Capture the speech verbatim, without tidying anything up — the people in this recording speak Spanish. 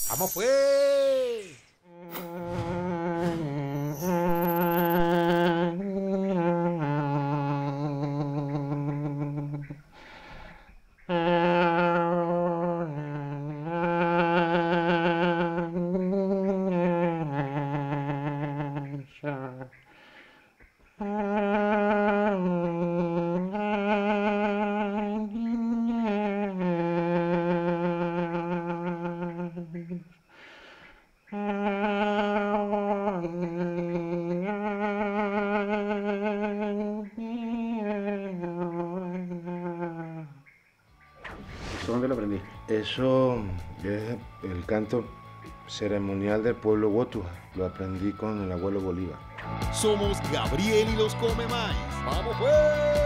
¡Vamos pues! ¿Eso dónde lo aprendiste? Eso es el canto ceremonial del pueblo Wotuja. Lo aprendí con el abuelo Bolívar. Somos Gabriel y los Comemais. ¡Vamos pues!